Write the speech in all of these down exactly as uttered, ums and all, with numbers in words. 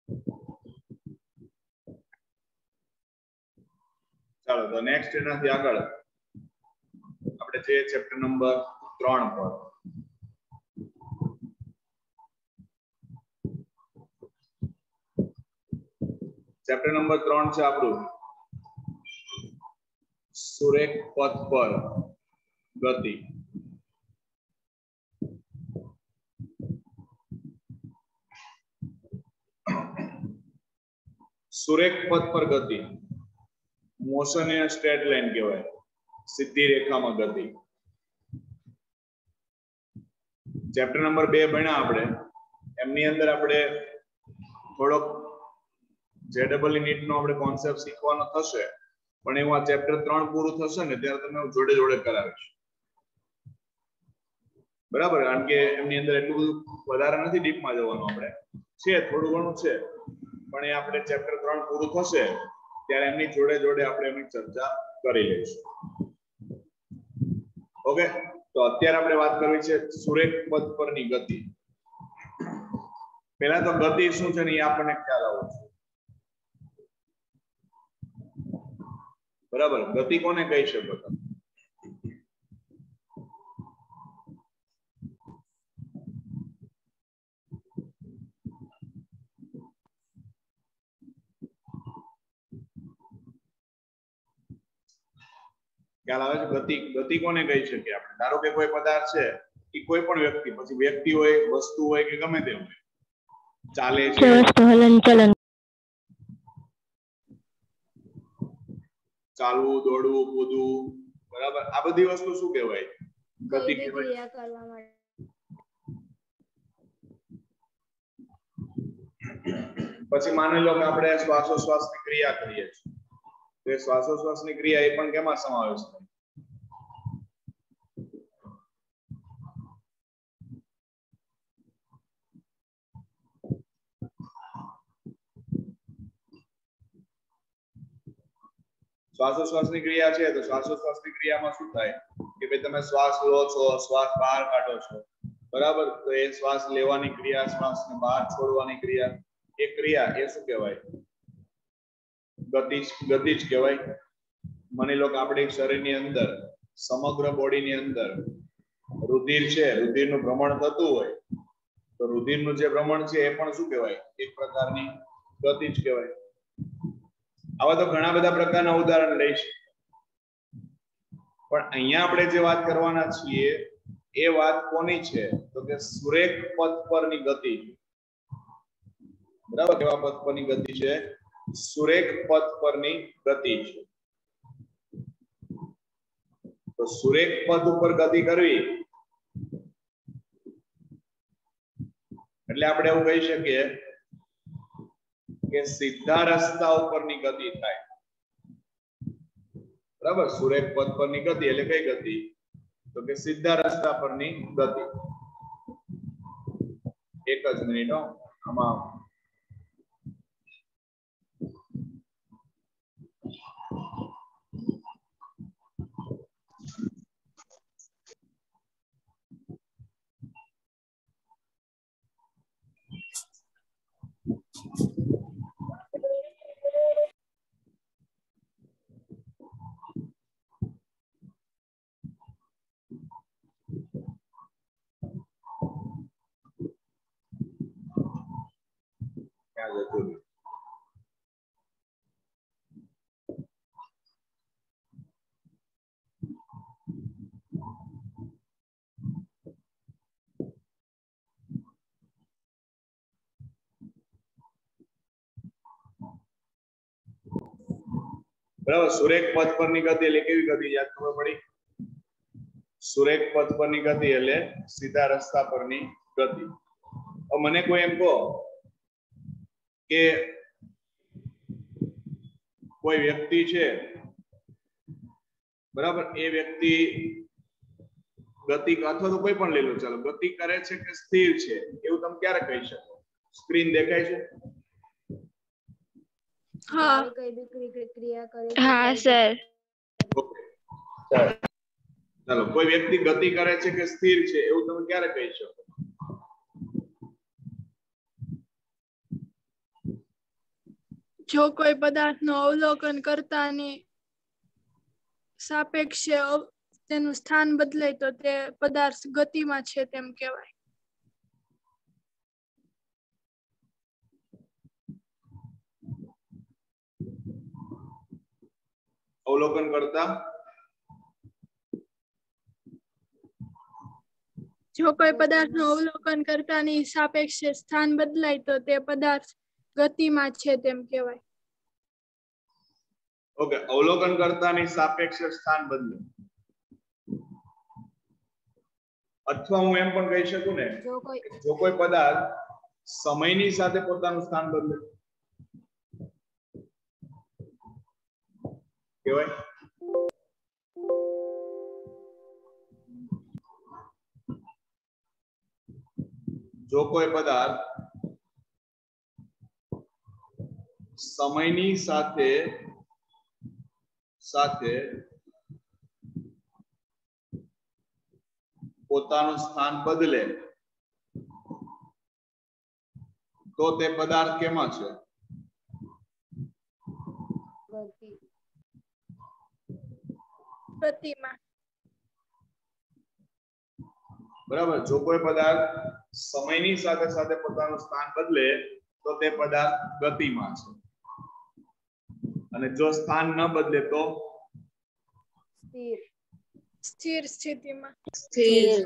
चलो तो नेक्स्ट एनाथी आगळ આપણે જે ચેપ્ટર નંબર ત્રણ પર ચેપ્ટર નંબર ત્રણ છે આપણું સુરેખ પથ પર ગતિ। સુરેખ પથ પર ગતિ મોશન એ સ્ટ્રેટ લાઈન કહેવાય, સીધી રેખામાં ગતિ। ચેપ્ટર નંબર બે ભણ્યા આપણે, એમની અંદર આપણે થોડોક જેડબલ નીટ નો આપણે કોન્સેપ્ટ શીખવાનો થશે, પણ એવું આ ચેપ્ટર ત્રણ પૂરું થશે ને ત્યારે તમે જોડે જોડે કરાવીશ, બરાબર? કારણ કે એમની અંદર એટલું બધું વધારે નથી ડીપમાં જવાનું, આપણે છે થોડું ઘણું છે, પણ એ આપણે ચેપ્ટર ત્રણ પૂરું થશે ત્યારે એમની જોડે જોડે આપણે એમની ચર્ચા કરી લઈશું। ઓકે, તો અત્યારે આપણે વાત કરવી છે સુરેખ પથ પરની ગતિ। પહેલા તો ગતિ શું છે ને એ આપણને ખ્યાલ આવવો જોઈએ, બરાબર? ગતિ કોને કહી શકો તમે? ખ્યાલ આવે છે? ગતિ ગતિ કોને કહી શકીએ આપણે? ધારો કે કોઈ પદાર્થ છે, એ કોઈ પણ વ્યક્તિ, પછી વ્યક્તિ હોય, વસ્તુ હોય કે ગમે તે હોય, ચાલે છે, હલનચલન, ચાલવું, દોડવું, કૂદવું, બરાબર? આ બધી વસ્તુ શું કહેવાય? ગતિ કહેવાય। પછી માની લો કે આપણે શ્વાસોશ્વાસની ક્રિયા કરીએ છીએ, તો એ શ્વાસોશ્વાસની ક્રિયા એ પણ કેમાં સમાવેશ થાય? શ્વાસોશ્વાસની ક્રિયા છે, તો શ્વાસોશ્વાસની ક્રિયામાં શું થાય કે ભાઈ તમે શ્વાસ લો છો, શ્વાસ બહાર કાઢો છો, બરાબર? તો એ શ્વાસ લેવાની ક્રિયા, શ્વાસને બહાર છોડવાની ક્રિયા, એ ક્રિયા એ શું કહેવાય? ગતિ ગતિ જ કહેવાય। માની લો કે આપણી શરીરની અંદર, સમગ્ર બોડીની અંદર રુધિર છે, રુધિરનું ભ્રમણ થતું હોય, તો રુધિરનું જે ભ્રમણ છે એ પણ શું કહેવાય? એક પ્રકારની ગતિ જ કહેવાય। આવા તો ઘણા બધા પ્રકારના ઉદાહરણ લઈશું, પણ અહીંયા આપણે જે વાત કરવાના છીએ એ વાત કોની છે? તો કે સુરેખ પથ પરની ગતિ, બરાબર? કેવા પથ પરની ગતિ છે? સુરેખ પથ પરની ગતિ છે। તો સુરેખ પથ ઉપર ગતિ કરવી એટલે આપણે એવું કહી શકીએ કે સીધા રસ્તા ઉપરની ગતિ થાય, બરાબર? સુરેખ પથ પરની ગતિ એટલે કઈ ગતિ? તો કે સીધા રસ્તા પરની ગતિ। એક જ મિનિટ હો, આમાં ક્યાં જતું રહ્યું? બરાબર? સુરેખ પથ પરની ગતિ એટલે કેવી ગતિ? યાદ ખબર પડી? સુરેખ પથ પરની ગતિ એટલે સીધા રસ્તા પરની ગતિ। હવે મને કોઈ એમ કહો કે કોઈ વ્યક્તિ છે, બરાબર? એ વ્યક્તિ ગતિ અથવા તો કોઈ પણ લઈ લો, ચાલો, ગતિ કરે છે કે સ્થિર છે, એવું તમે ક્યારે કહી શકો? સ્ક્રીન દેખાય છે? હા હા સર। ઓકે, ચાલો, કોઈ વ્યક્તિ ગતિ કરે છે કે સ્થિર છે એવું તમે ક્યારે કહી શકો? જો કોઈ પદાર્થનું અવલોકન કરતાની સાપેક્ષે અવ- તેનું સ્થાન બદલાય તો તે પદાર્થ ગતિમાં છે તેમ કહેવાય. અવલોકન કરતા જો કોઈ પદાર્થનું અવલોકન કરતાની સાપેક્ષે સ્થાન બદલાય તો તે પદાર્થ ગતિમાં છે તેમ કહેવાય. ઓકે, અવલોકન કરતાની સાપેક્ષે સ્થાન બદલે, અથવા હું એમ પણ કહી શકું ને જો કોઈ કે જો કોઈ પદાર્થ સમયની સાથે પોતાનું સ્થાન બદલે કેવાય. જો કોઈ પદાર્થ સમયની સાથે સાથે પોતાનું સ્થાન બદલે તો તે પદાર્થ કેમાં છે? ગતિ ગતિમાં. બરાબર. જો કોઈ પદાર્થ સમયની સાથે સાથે પોતાનું સ્થાન બદલે તો તે પદાર્થ ગતિમાં છે, અને જો સ્થાન ન બદલે તો સ્થિર સ્થિર સ્થિતિમાં. સ્થિર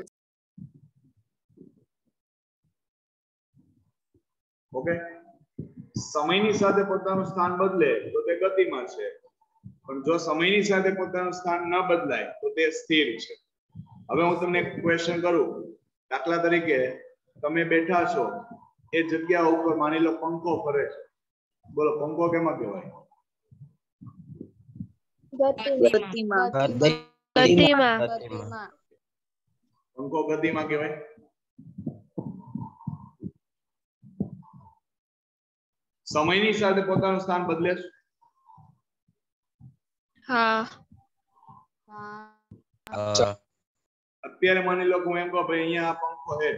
ઓકે, સમયની સાથે પોતાનું સ્થાન બદલે તો તે ગતિમાં છે, પણ જો સમયની સાથે પોતાનું સ્થાન ન બદલાય તો તે સ્થિર છે. હવે હું તમને એક ક્વેશ્ચન કરું. દાખલા તરીકે તમે બેઠા છો, એ જગ્યા ઉપર માની લો પંખો ફરે છે. બોલો, પંખો કેમાં કહેવાય? ગતિમાં ગતિમાં. ગતિમાં પંખો ગતિમાં કહેવાય. સમયની સાથે પોતાનું સ્થાન બદલે છે? હા. હા અત્યારે માની લો કે હું એમ કહું ભાઈ અહીંયા આ પંખો છે,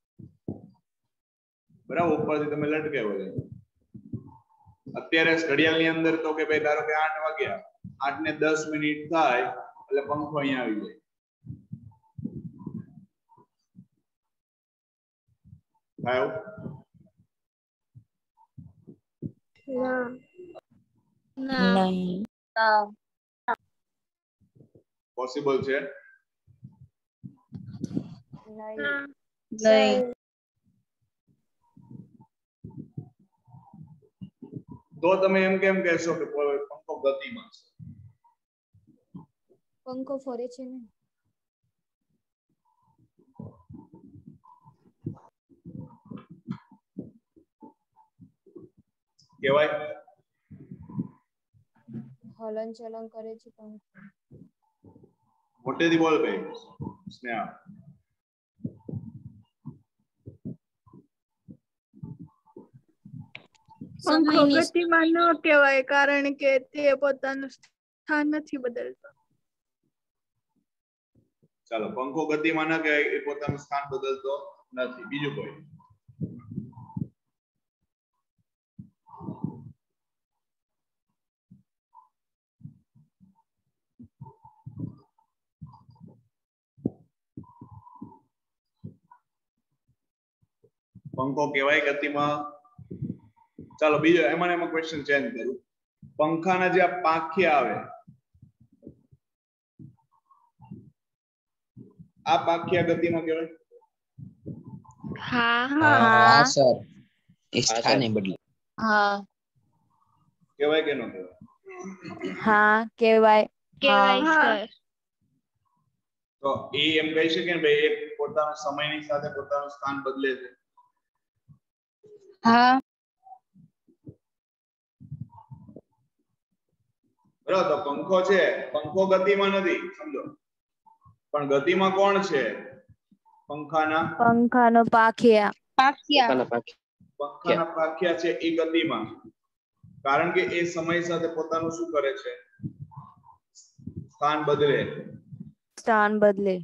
બરાબર, ઉપરથી તમે લટકાવ્યો છે. અત્યારે ઘડિયાળની અંદર તો કે ભાઈ ધારો કે આઠ વાગ્યા, આઠ ને દસ મિનિટ થાય એટલે પંખો અહીંયા આવી જાય. થાય એવું? ના. ના પોસિબલ છે? નહીં નહીં. તો તમે એમ કેમ કહેશો કે પંખો ગતિમાં છે? પંખો ફરે છે ને. કહેવાય હલન ચલન કરે છે પંખો. મોટેથી બોલ ભાઈ સ્નેહા. પંખો ગતિમાં ન કહેવાય કારણ કે તે પોતાનું સ્થાન નથી બદલતો. ચાલો, પંખો ગતિમાં ન કહેવાય, એ પોતાનું સ્થાન બદલતો નથી. બીજું કોઈ? પંખો કહેવાય ગતિમાં? ચાલો બીજો, એમાં એમાં ક્વેશ્ચન ચેન્જ કરું. પંખાના જે આ પાંખિયા આવે, આ પાંખિયા ગતિમાં કહેવાય? હા. હા સર, સ્થાને બદલે. હા કહેવાય કે ન કહેવાય? હા કહેવાય. કહેવાય હા. સર. તો એ એમ કહી શકે ને ભાઈ એ પોતાના સમયની સાથે પોતાનું સ્થાન બદલે છે? હા બરાબર. તો પંખો છે, પંખો ગતિમાં નથી સમજો, પણ ગતિમાં કોણ છે? પંખાના પંખાનો પાંખિયા પંખાના પાંખિયા છે એ ગતિમાં છે, કારણ કે એ સમય સાથે પોતાનું શું કરે છે? સ્થાન બદલે. સ્થાન બદલે.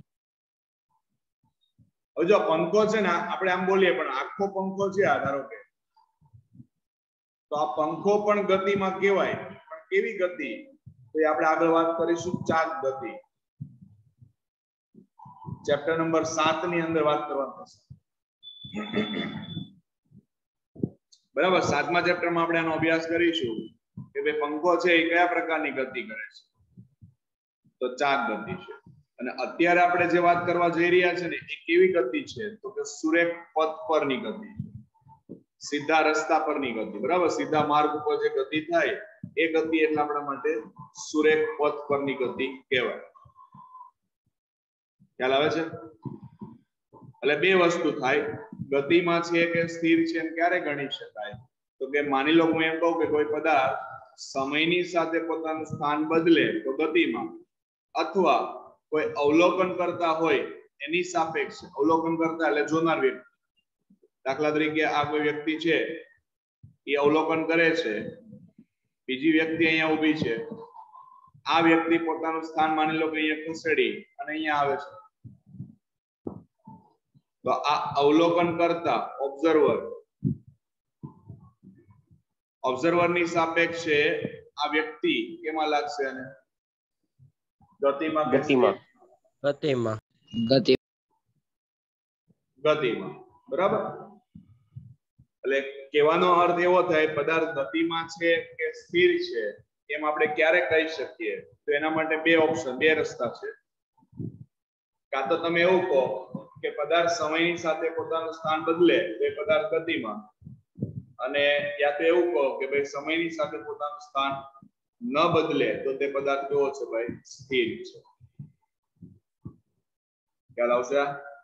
હવે જો પંખો છે ને, આપણે આમ બોલીએ પણ આખો પંખો છે આ ધારો કે તો આ પંખો પણ ગતિમાં કહેવાય, પણ કેવી ગતિ? તો એ આપણે આગળ વાત કરીશું ચાક ગતિ. ચેપ્ટર નંબર સાત ની અંદર વાત કરવાની થશે. બરાબર, સાતમા ચેપ્ટરમાં આપણે આનો અભ્યાસ કરીશું કે ભાઈ પંખો છે એ કયા પ્રકારની ગતિ કરે છે, તો ચાક ગતિ છે. અને અત્યારે આપણે જે વાત કરવા જઈ રહ્યા છે ને એ કેવી ગતિ છે, તો કે સુરેખ પથ પરની ગતિ, સીધા રસ્તા પરની ગતિ. બરાબર, સીધા માર્ગ ઉપર જે ગતિ થાય એ ગતિ એટલે આપણા માટે સુરેખ પથ પરની ગતિ કહેવાય. ખ્યાલ આવે છે? એટલે બે વસ્તુ થાય, ગતિમાં છે કે સ્થિર છે ક્યારે ગણી શકાય? તો કે માની લો હું એમ કહું કે કોઈ પદાર્થ સમયની સાથે પોતાનું સ્થાન બદલે તો ગતિમાં, અથવા કોઈ અવલોકન કરતા હોય એની સાપેક્ષે, અવલોકન કરતા એટલે જોનાર વ્યક્તિ, દાખલા તરીકે આ કોઈ વ્યક્તિ છે એ અવલોકન કરે છે, બીજી વ્યક્તિ અહીંયા ઊભી છે, આ વ્યક્તિ પોતાનું સ્થાન માની લો કે અહીંયા ખસેડી અને અહીંયા આવે છે, તો આ અવલોકન કરતા ઓબ્ઝર્વર, ઓબ્ઝર્વર ની સાપેક્ષે આ વ્યક્તિ કેમાં લાગશે? અને ગતિમાં ગતિમાં ગતિમાં ગતિ ગતિમાં. બરાબર, એટલે કહેવાનો અર્થ એવો થાય પદાર્થ ગતિમાં છે કે સ્થિર છે એમ આપણે ક્યારે કહી શકીએ? તો એના માટે બે ઓપ્શન, બે રસ્તા છે. કાં તો તમે એવું કહો કે પદાર્થ સમયની સાથે પોતાનું સ્થાન બદલે તો એ પદાર્થ ગતિમાં, અને યા તો એવું કહો કે ભાઈ સમયની સાથે પોતાનું સ્થાન ન બદલે તો તે પદાર્થ કેવો છે ભાઈ? સ્થિર છે. ખ્યાલ આવશે?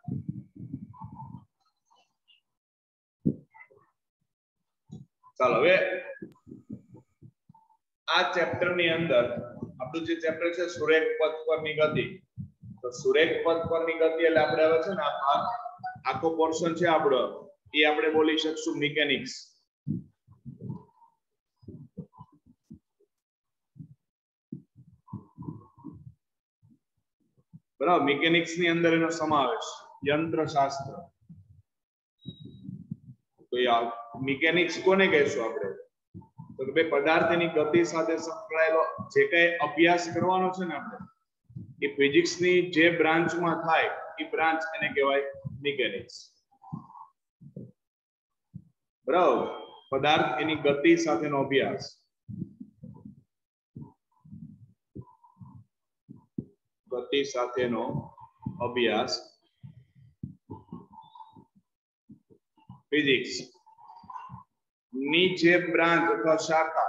ચાલો, હવે આ ચેપ્ટર ની અંદર આપણું જે ચેપ્ટર છે સુરેખ પથ પરની ગતિ, તો સુરેખ પથ પરની ગતિ એટલે આપણે હવે છે ને આ આખો પોર્શન છે આપણો એ આપણે બોલી શકશું મિકેનિક્સ. બરાબર, મિકેનિક્સ ની અંદર એનો સમાવેશ, યંત્રશાસ્ત્ર. તો યાર મિકેનિક્સ કોને કહેશું આપણે? તો કે ભાઈ પદાર્થની ગતિ સાથે સંકળાયેલો જે કઈ અભ્યાસ કરવાનો છે ને આપણે, એ ફિઝિક્સ ની જે બ્રાન્ચમાં થાય એ બ્રાન્ચ એને કહેવાય મિકેનિક્સ. બરાબર, પદાર્થ એની ગતિ સાથેનો અભ્યાસ. ગતિ સાથેનો અભ્યાસ ફિઝિક્સ ની જે બ્રાન્ચ અથવા શાખા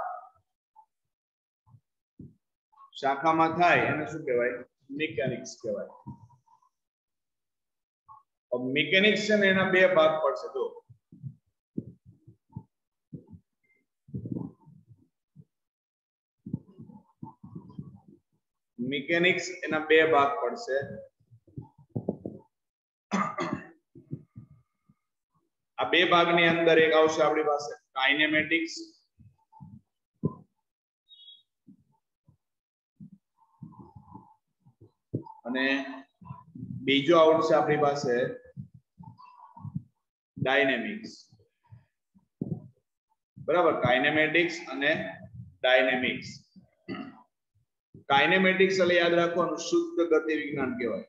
શાખામાં થાય એને શું કહેવાય? મિકેનિક્સ કહેવાય. મિકેનિક્સ છે ને એના બે ભાગ પડશે. જો મિકેનિક્સ એના બે ભાગ પડશે. આ બે ભાગની અંદર એક આવશે આપણી પાસે કાઇનેમેટિક્સ, અને બીજો આવશે આપણી પાસે ડાયનેમિક્સ. બરાબર, કાઇનેમેટિક્સ અને ડાયનેમિક્સ. કાઇનેમેટિક્સ એટલે યાદ રાખવાનું શુદ્ધ ગતિ વિજ્ઞાન કહેવાય.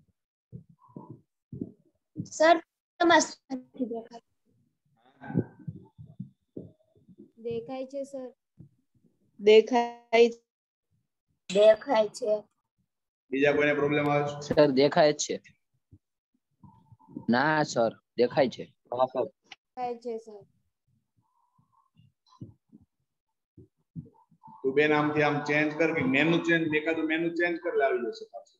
સર દેખાય છે સર? દેખાય દેખાય છે. બીજા કોઈને પ્રોબ્લેમ આવે છે? સર દેખાય જ છે. ના સર દેખાય છે. હા સર દેખાય છે સર. તું બે નામથી આમ ચેન્જ કર કે મેનુ ચેન્જ દેખાતું મેનુ ચેન્જ કરી લાવી જશે પાછું.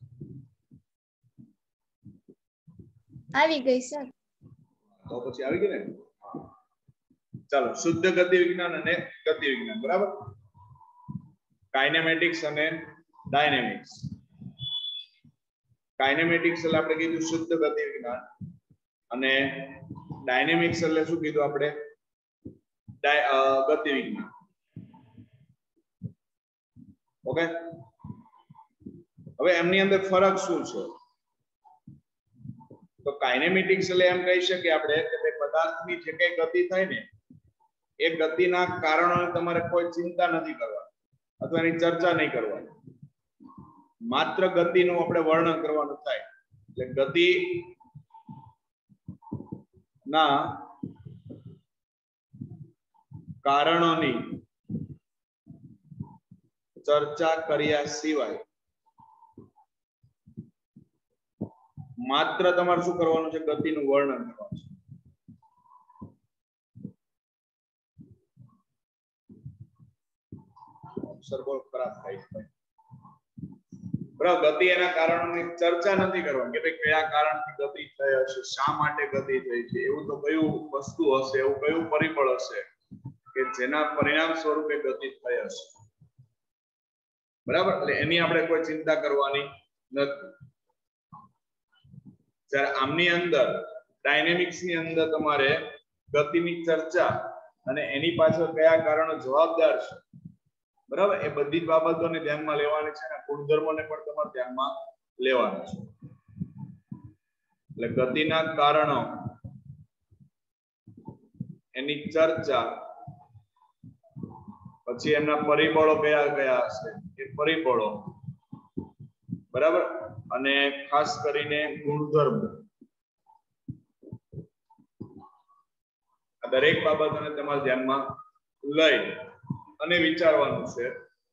આવી ગઈ સર. તો પછી આવી ગઈ ને. ચાલો, શુદ્ધ ગતિ વિજ્ઞાન અને ગતિ વિજ્ઞાન. બરાબર, કાઇનેમેટિક્સ અને ડાયનેમિક્સ. કાઇનેમેટિક્સ એટલે આપણે કીધું શુદ્ધ ગતિ વિજ્ઞાન, અને ડાયનેમિક્સ એટલે શું કીધું આપણે? ગતિ વિજ્ઞાન. ઓકે, હવે એમની અંદર ફરક શું છે? તો કાઇનેમેટિક્સ એટલે એમ કહી શકીએ આપણે કે ભાઈ પદાર્થની જે કઈ ગતિ થાય ને એ ગતિના કારણોની તમારે કોઈ ચિંતા નથી કરવાની અથવા એની ચર્ચા નહીં કરવાની, માત્ર ગતિનું આપણે વર્ણન કરવાનું થાય. એટલે ગતિ ના કારણોની ચર્ચા કર્યા સિવાય માત્ર તમારે શું કરવાનું છે? ગતિનું વર્ણન કરવાનું છે. સર્વો ખરાબ થાય છે બરાબર. ગતિ એના કારણોની ચર્ચા નથી કરવાની કે ભાઈ કયા કારણથી ગતિ થઈ હશે, શા માટે ગતિ થઈ છે, એવું તો કયું વસ્તુ હશે, એવું કયું પરિબળ હશે કે જેના પરિણામ સ્વરૂપે ગતિ થઈ હશે. બરાબર. એટલે એની આપણે કોઈ ચિંતા કરવાની નથી. જ્યારે આમની અંદર ડાયનેમિક્સ ની અંદર તમારે ગતિની ચર્ચા અને એની પાછળ કયા કારણો જવાબદાર છે, બરાબર, એ બધી જ બાબતોને ધ્યાનમાં લેવાની છે અને ગુણધર્મોને પણ તમારે ધ્યાનમાં લેવાના છે. એટલે ગતિના કારણો, એની ચર્ચા, પછી એમના પરિબળો કયા કયા હશે એ પરિબળો, બરાબર, અને ખાસ કરીને ગુણધર્મ, આ દરેક બાબતોને તમારે ધ્યાનમાં લઈ અને વિચારવાનું છે.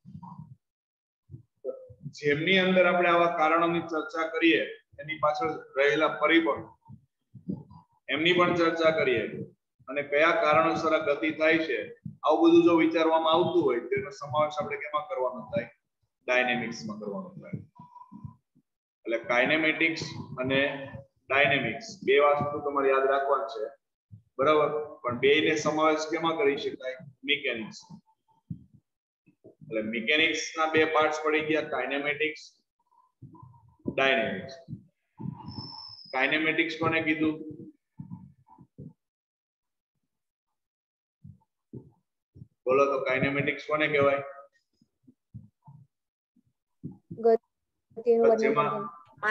જેમની અંદર આપણે આવા કારણોની ચર્ચા કરીએ એની પાછળ રહેલા પરિબળ એમની પણ ચર્ચા કરીએ અને કયા કારણોસર આ ગતિ થાય છે, આવું બધું જો વિચારવામાં આવતું હોય તેનો સમાવેશ આપણે કેમાં કરવાનો થાય? ડાયનેમિક્સમાં કરવાનો થાય. એટલે કાઇનેમેટિક્સ અને ડાયનેમિક્સ બે વસ્તુ તમારે યાદ રાખવાની છે, બરાબર, પણ બેયને સમાવેશ કેમાં કરી શકાય? મિકેનિક્સ. એટલે મિકેનિક્સ ના બે પાર્ટ્સ પડી ગયા, કાઇનેમેટિક્સ, ડાયનેમિક્સ. કાઇનેમેટિક્સ કોને કીધું? બોલો તો કાઇનેમેટિક્સ કોને કહેવાય? જેમાં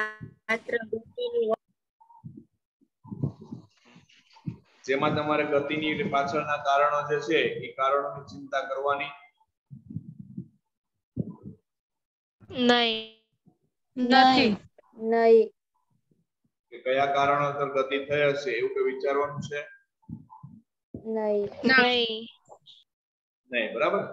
જેમાં તમારે ગતિની પાછળના કારણો જે છે એ કારણોની ચિંતા કરવાની નહીં નહીં નહીં કે કયા કારણોસર ગતિ થઈ હશે એવું કે વિચારવાનું છે? નહીં નહીં નહીં. બરાબર.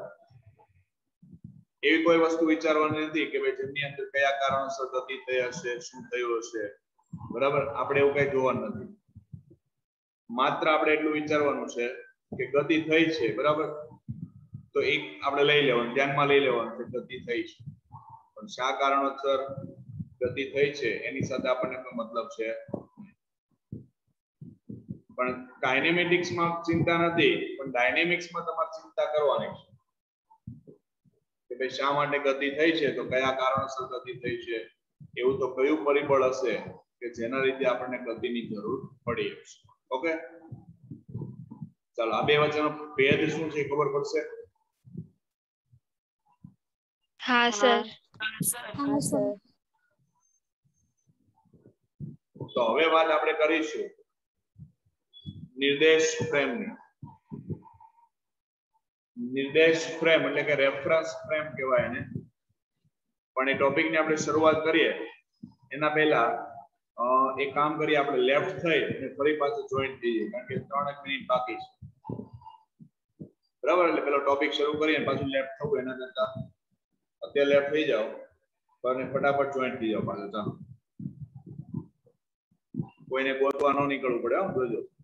એવી કોઈ વસ્તુ વિચારવાની નથી કે ભાઈ જેમની અંદર કયા કારણોસર ગતિ થઈ હશે, શું થયું હશે, બરાબર, આપણે એવું કઈ જોવાનું નથી. માત્ર આપણે એટલું વિચારવાનું છે કે ગતિ થઈ છે, બરાબર, તો એક આપણે લઈ લેવાનું, ધ્યાનમાં લઈ લેવાનું કે ગતિ થઈ છે, પણ શા કારણોસર ગતિ થઈ છે એની સાથે આપણને કોઈ મતલબ છે. પણ કાઇનેમેટિક્સમાં ચિંતા નથી, પણ ડાયનેમિક્સમાં તમારે ચિંતા કરવાની છે કે ભાઈ શા માટે ગતિ થઈ છે, તો કયા કારણોસર ગતિ થઈ છે, એવું તો કયું પરિબળ હશે કે જેના લીધે આપણને ગતિની જરૂર પડી હશે. ઓકે, ચાલો આ બે વચ્ચેનો ભેદ શું છે ખબર પડશે? હા સર. હા સર. તો હવે વાત આપણે કરીશું નિર્દેશ ફ્રેમની. નિર્દેશ ફ્રેમ એટલે કે રેફરન્સ ફ્રેમ કહેવાય એને. પણ એ ટોપિકની આપણે શરૂઆત કરીએ એના પહેલા એક કામ કરીએ, આપણે લેફ્ટ થઈ અને ફરી પાછું જોઈન્ટ થઈ જઈએ, કારણ કે ત્રણ એક મિનિટ બાકી છે, બરાબર. એટલે પેલો ટોપિક શરૂ કરીએ પાછું લેફ્ટ થવું એના કરતા અત્યારે લેફ્ટ થઈ જાઓ અને ફટાફટ જોઈન્ટ થઈ જાઓ પાછું. ચાલો, કોઈને ગોતવા ન નીકળવું પડે, જોજો.